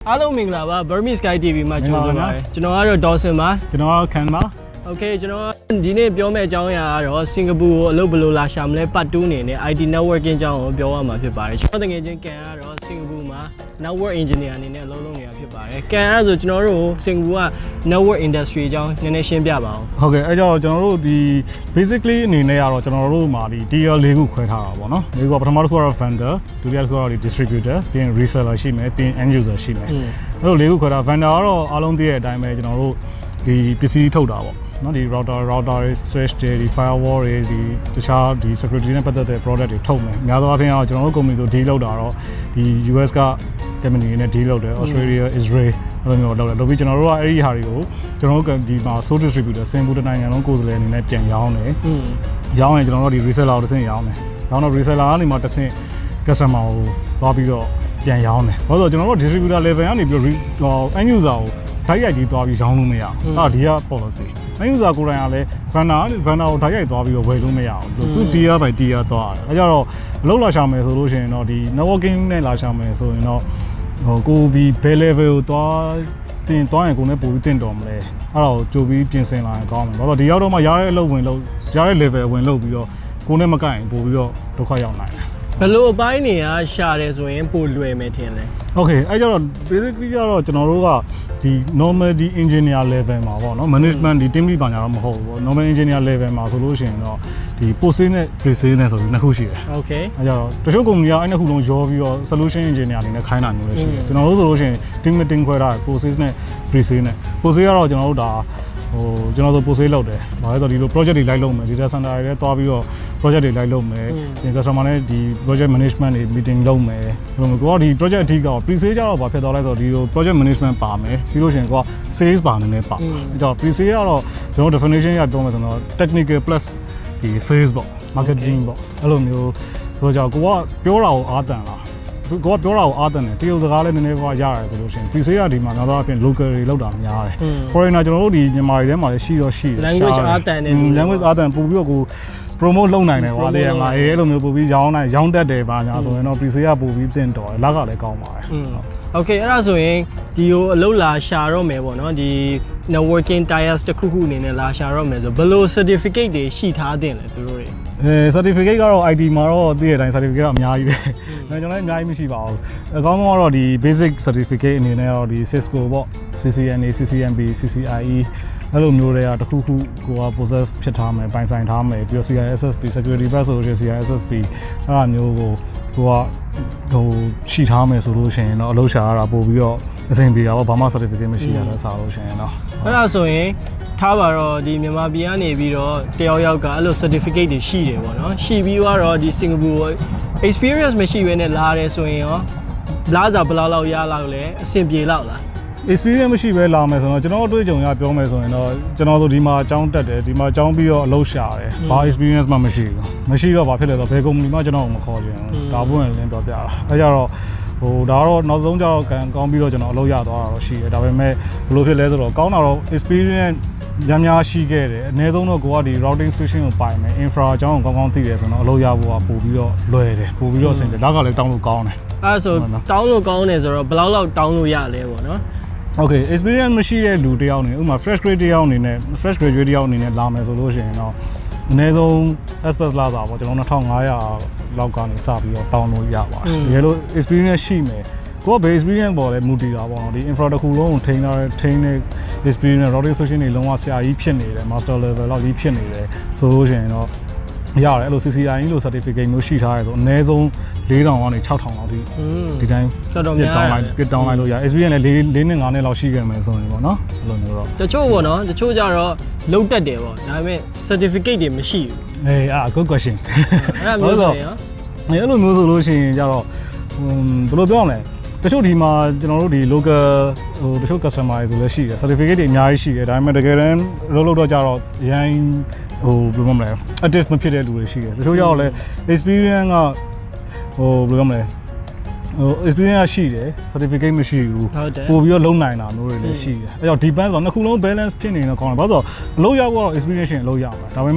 အားလုံးမင်္ဂလာပါ Burmese Sky TV မှာကြိုဆိုပါရစေကျွန်တော်ကတော့ Dawson ပါကျွန်တော်ကတော့ Ken ပါ Okay ကျွန်တော်ဒီနေ့ပြောမယ့်အကြောင်းအရာကတော့စင်ကာပူကိုအလုပ်ဘယ်လိုလာရှာမလဲ Part 2 အနေနဲ့ IT networking အကြောင်းကိုပြောရမှာဖြစ်ပါတယ်ကျွန်တော်တကယ်ချင်း Ken ကတော့စင်ကာပူမှာ network engineer အနေနဲ့အလုပ်လုပ်နေတာဖြစ်ပါတယ် Ken အဲ့ဆိုကျွန်တော်တို့စင်ကာပူက network industry အကြောင်းနည်းနည်းရှင်းပြပါအောင်ဟုတ်ကဲ့အဲ့ကြောင့်ကျွန်တော်တို့ဒီ basically အနေနဲ့ကတော့ကျွန်တော်တို့မှာဒီ tier ၄ခုခွဲထားတာပေါ့နော်ဒီကပထမတစ်ခုကတော့ vendor ဒုတိယတစ်ခုကတော့ distributor ပြီးရင် reseller ရှိမယ်ပြီးရင် end user ရှိမယ်အဲ့လို၄ခုခွဲထား vendor ကတော့အားလုံးသိတဲ့အတိုင်းပဲကျွန်တော်တို့ဒီပစ္စည်းထုတ်တာပေါ့နော်ဒီ router တွေ switch တွေဒီ firewall တွေဒီတခြားဒီ security နဲ့ပတ်သက်တဲ့ product တွေထုတ်မယ်အများသောအားဖြင့်တော့ကျွန်တော်တို့ company ဆို deal လုပ်တာတော့ဒီ US က company နဲ့ deal လုပ်တယ် Australia Israel အဲ့လိုမျိုးလုပ်တယ်ပြီးကျွန်တော်တို့ကအဲ့ဒီဟာတွေကိုကျွန်တော်တို့ဒီမှာ sole distributor စင်ကာပူနိုင်ငံလုံးကိုယ်စားလှယ်အနေနဲ့ပြန်ရောင်းတယ်ရောင်းရင်ကျွန်တော်တို့ဒီ reseller ကိုတစ်ဆင့်ရောင်းတယ်ရောင်းတော့ reseller ကနေမှတစ်ဆင့် customer ကိုသွားပြီးတော့ပြန်ရောင်းတယ်ဘာလို့ဆိုကျွန်တော်တို့ distributor level ကနေပြီးတော့ end user ကိုထိုက်ရိုက်ကြီးသွားပြီးရောင်းလို့မရဘူးအဲ့ဒီက policy end user ကိုယ်တိုင်ကလည်း vendor ကိုထိုက်ရိုက်သွားပြီးတော့ဝယ်လို့မရဘူးသူ tier by tier သွားတယ်အဲကြတော့အလုပ်လာရှာမယ်ဆိုလို့ရှိရင်တော့ဒီ networking နဲ့လာရှာမယ်ဆိုရင်တော့ကိုပြီး base level ကိုသွားရင်ကိုနဲ့ပို့ပြီးတင်တော်မလဲအဲ့တော့ကြိုပြီးပြင်ဆင်လာရင်ကောင်းမယ်ဘာလို့ဒီရောက်တော့မှရတဲ့အလုပ်ဝင်လို့ရတဲ့ level ဝင်လို့ပြီးတော့ကိုနဲ့မကိုက်ရင်ပို့ပြီးတော့ဒုက္ခရောက်နိုင်တယ်ဘယ်လိုအပိုင်းတွေကရှာတယ်ဆိုရင်ပိုလွယ်မယ်ထင်လဲ Okay အဲ့ကြတော့ basically ကတော့ကျွန်တော်တို့ကဒီ normal ဒီ engineer level မှာပေါ့နော် management ဒီ team lead ဘာညာတော့မဟုတ်ဘူးပေါ့ normal engineer level မှာဆိုလို့ရှိရင်တော့ဒီ post sales နဲ့ pre sales နဲ့ဆိုပြီးနှစ်ခုရှိတယ် Okay အဲ့ကြတော့တချို့ company ကအဲ့နှစ်ခုလုံးရောပြီးတော့ solution engineer အနေနဲ့ခိုင်းတာမျိုးလည်းရှိတယ်ကျွန်တော်တို့ဆိုလို့ရှိရင် team meeting ခွဲထားတယ် post sales နဲ့ pre sales နဲ့ post sales ကတော့ကျွန်တော်တို့ဒါကျွန်တော်တို့ post sales လုပ်တယ်။ဘာလဲဆိုတော့ဒီလို project တွေလိုက်လုပ်မယ် data center တွေလည်းတွားပြီးတော့ project တွေလိုက်လုပ်မယ်။ဒီ customer နဲ့ဒီ project management တွေ meeting လုပ်မယ်။ဘယ်လိုကိုကဒီ project အထိက pre sales ကျတော့ဘာဖြစ်သွားလဲဆိုတော့ဒီလို project management ပါမယ်။ပြီးလို့ရှိရင်ကိုက sales ပါနေတယ်ပါ။အဲကြောင့် pre sales ကတော့ကျွန်တော် definition ရပြောမယ်ဆိုတော့ technical plus ဒီ sales ပေါ့ marketing ပေါ့အဲ့လိုမျိုးဆိုတော့ကိုကပြောတာကိုအားတန်လားကိုကပြောတာကိုအားတန်တယ်တရုတ်စကားလည်းနည်းနည်းပါးရတယ်ဆိုလို့ရှိရင် PC ကဒီမှာနောက်တော့အပြင် local တွေလောက်တာများတယ် foreigner ကျွန်တော်တို့ဒီမြန်မာတွေထဲမှာလည်းရှိတော့ရှိတယ် language အားတန်တယ် language အားတန်ပို့ပြီးတော့ကို promote လုပ်နိုင်တယ်ဟောလေငါအဲ့လိုမျိုးပို့ပြီးရောင်းတတ်တယ်ပါညာဆိုရင်တော့ PC ကပို့ပြီးတင်တော်တယ်လက်ကလည်းကောင်းပါတယ် Okay အဲ့ဒါဆိုရင်ဒီကိုအလုပ်လာရှာတော့မယ်ပေါ့နော်ဒီ networking tiers တစ်ခုခုအနေနဲ့လာရှာတော့မယ်ဆိုဘယ်လို certificate တွေရှိထားတင်လဲသူတို့တွေ certificate ကတော့ IT မှာတော့သိတဲ့အတိုင်း certificate ကအများကြီးပဲကျွန်တော်လည်းအများကြီးမရှိပါဘူးအကောင်းဆုံးကတော့ဒီ basic certificate အနေနဲ့တော့ဒီ Cisco ပေါ့ CCNA CCNB CCIE အဲ့လိုမျိုးတွေကတစ်ခုခုကိုက process ဖြစ်ထားမယ်ပိုင်ဆိုင်ထားမယ်ပြီးတော့ CISSP security pass ဆိုလို့ရှိရင် CISSP အဲ့ဒါမျိုးကိုရှိထားမယ်ဆိုလို့ရှိရင်တော့အလုပ်ရှာရတာပို့ပြီးတော့အဆင်ပြေတာပေါ့ဘာမှ certificate မရှိရတဲ့စားလို့ရှိရင်တော့အဲ့ဒါဆိုရင်ထားပါတော့ဒီမြန်မာပြည်ကနေပြီးတော့တယောက်ကအဲ့လို certificate တွေရှိတယ်ပေါ့နော်ရှိပြီးတော့ဒီစင်ကာပူ experience မရှိဘဲနဲ့လာတယ်ဆိုရင်ရောလာစားဘယ်လောက်ရလောက်လဲအဆင်ပြေလောက်လား experience မရှိဘဲလာမယ်ဆိုတော့ကျွန်တော်တို့အတွေ့အကြုံရပြောမယ်ဆိုရင်တော့ကျွန်တော်တို့ဒီမှာအကြောင်းတက်တယ်ဒီမှာအကြောင်းပြီးတော့အလုပ်ရှာတယ်ဘာ experience မှမရှိတော့ဘာဖြစ်လဲဆိုတော့ဘယ် company မှကျွန်တော်မခေါ်ချင်ဘူးဒါပွင့်လင်းပြောပြတာအဲကြတော့ဒါကတော့နောက်ဆုံးကျတော့ကောင်းပြီးတော့ကျွန်တော်အလုပ်ရသွားတာတော့ရှိတယ်ဒါပေမဲ့ဘယ်လိုဖြစ်လဲဆိုတော့ကောင်းတာတော့ experience များရှိခဲ့တယ်အနည်းဆုံးတော့ကိုကဒီ routing station ကိုပိုင်မယ် infra အကြောင်းကိုကောင်းသိတယ်ဆိုတော့အလုပ်ရဖို့ကပို့ပြီးတော့လွယ်တယ်ပို့ပြီးတော့အဆင်ပြေလက်ကလည်းတောင်းလို့ကောင်းတယ်အဲဆိုတောင်းလို့ကောင်းတယ်ဆိုတော့ဘယ်လောက်တောင်းလို့ရလဲပေါ့နော် Okay experience မရှိတဲ့လူတယောက်နေဥပမာ fresh graduate တယောက်အနေနဲ့လာမယ်ဆိုလို့ရှိရင်တော့အနည်းဆုံး express လာတာပေါ့ကျွန်တော်2500လောက်ကနေစပြီးတော့တောင်းလို့ရပါတယ်။ရေလို့ experience ရှိမယ်။ကိုက base experience ပေါ်လဲမူတည်တာပေါ့နော်။ဒီ infra တစ်ခုလုံးကိုထိန်းတဲ့ experience routing station တွေလုံးဝဆရာကြီးဖြစ်နေတယ် master level လောက်ကြီးဖြစ်နေတယ်ဆိုလို့ရှိရင်တော့ရတယ်အဲ့လို CCIE လို့ certificate မျိုးရှိထားရဲဆိုအနည်းဆုံး4000ကနေ6000လောက်ဒီတိုင်းပြတောင်းလိုက်လို့ရ experience လည်း4နှစ်5နှစ်လောက်ရှိခဲ့မယ်ဆိုရင်ပေါ့နော်အဲ့လိုမျိုးတော့တချို့ပေါ့နော်တချို့ကြတော့လုံးတက်တယ်ပေါ့ဒါပေမဲ့ certificate တွေမရှိဘူး good question အဲ့လိုဆိုရင်အဲ့လိုမျိုးဆိုလို့ရှိရင်ကြတော့ဘယ်လိုပြောရမလဲတချို့ဒီမှာကျွန်တော်တို့ဒီ local တချို့ customer တွေဆိုလည်းရှိတယ် certificate တွေအများကြီးရှိတယ်ဒါပေမဲ့တကယ်တမ်းလုပ်တော့ကြတော့ရန်ဘယ်လိုမလဲ active မဖြစ်တဲ့လူတွေရှိတယ်တချို့ကြတော့လည်း experience ကဘယ်လိုမလဲexperience ရှိတယ် certificate မရှိဘူးပို့ပြီးတော့လုံနိုင်တာမျိုးတွေလည်းရှိတယ်အဲကြောင့် depend ဆိုတော့နှစ်ခုလုံး balance ဖြစ်နေတော့ကောင်းတယ်ဘာလို့ဆိုတော့အလုပ်ရဖို့တော့ experience ရှင်အလုပ်ရမှာဒါပေမဲ့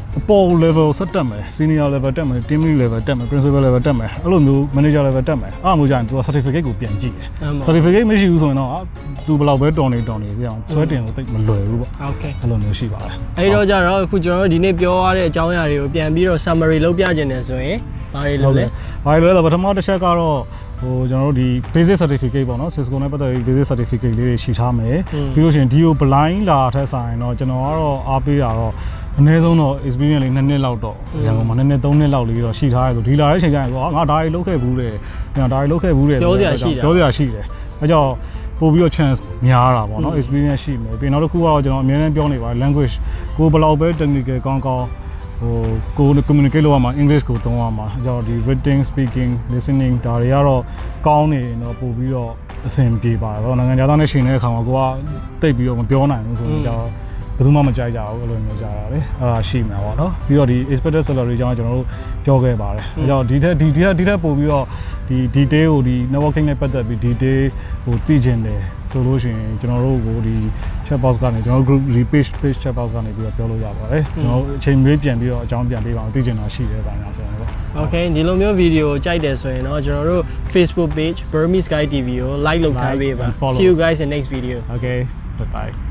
ပေါ် level ဆက်တက်မယ် senior level တက်မယ် team level တက်မယ် principal level တက်မယ်အဲ့လိုမျိုး manager level တက်မယ်အားမျိုးကြရင်သူက certificate ကိုပြန်ကြည့်တယ် certificate မရှိဘူးဆိုရင်တော့သူဘယ်လောက်ပဲတော်နေပြအောင်ဆွဲတင်လို့တိတ်မလွယ်ဘူးပေါ့ okay အဲ့လိုမျိုးရှိပါတယ်အဲ့တော့ကြတော့အခုကျွန်တော်တို့ဒီနေ့ပြောရတဲ့အကြောင်းအရာတွေကိုပြန်ပြီးတော့ summary လုပ်ပြခြင်းတယ်ဆိုရင်ဘာတွေလဲဘာတွေလဲဆိုတော့ပထမတစ်ချက်ကတော့ဟိုကျွန်တော်တို့ဒီ basic certificate ပေါ့နော် Cisco နဲ့ပတ်သက်ပြီး basic certificate လေးတွေရှိထားမယ်ပြီးလို့ရှိရင် DO blind လာထက်ဆိုင်တော့ကျွန်တော်ကတော့အားပေးတာတော့အနည်းဆုံးတော့ experience လေး2နှစ်လောက်တော့ရန်ကုန်မှာ2နှစ်3နှစ်လောက်လေးတော့ရှိထားရဲဆိုဒီလာတဲ့အချိန်ကျရင်ဆိုငါဒါတွေလုပ်ခဲ့ဘူးတယ်ကျွန်တော်ဒါတွေလုပ်ခဲ့ဘူးတယ်ပြောစရာရှိတယ်အဲကြောင့်ပို့ပြီးတော့ chance များတာပေါ့နော် experience ရှိမယ်ပြီးနောက်တစ်ခုကတော့ကျွန်တော်အများနဲ့ပြောနေပါတယ် language ကိုဘယ်လောက်ပဲ technical ကောင်းဟိုကို communicate လုပ်ရမှာ English ကိုသုံးရမှာအဲကြောင့်ဒီ reading speaking listening ဒါတွေကတော့ကောင်းနေတော့ပို့ပြီးတော့အဆင်ပြေပါတယ်ပေါ့နိုင်ငံသားနဲ့ရှင်တဲ့အခါမှာကိုကတိတ်ပြီးတော့မပြောနိုင်ဘူးဆိုတော့ဘယ်သူမှမကြိုက်ကြဘူးအဲ့လိုမျိုးကြတာလေအဲ့ဒါရှိမှာပေါ့နော်ပြီးတော့ဒီ expected salary ကြောင့်ကျွန်တော်တို့ပြောခဲ့ပါတယ်အဲကြောင့်ဒီထက်ပို့ပြီးတော့ဒီ detail ကိုဒီ networking နဲ့ပတ်သက်ပြီး detail ဟိုသိချင်တယ်ဆိုလို့ရှိရင်ကျွန်တော်တို့ကိုဒီ chat box ကနေကျွန်တော် group page chat box ကနေပြီးတော့ပြောလို့ရပါတယ်ကျွန်တော်အချိန်မွေးပြန်ပြီးတော့အကြောင်းပြန်ပေးပါအောင်သိချင်တာရှိတယ်ဗျာဆိုတော့ Okay ဒီလိုမျိုးဗီဒီယိုကြိုက်တယ်ဆိုရင်တော့ကျွန်တော်တို့ Facebook page Burmese Sky TV ကို like လုပ်ထားပေးပါ See you guys in next video Okay bye bye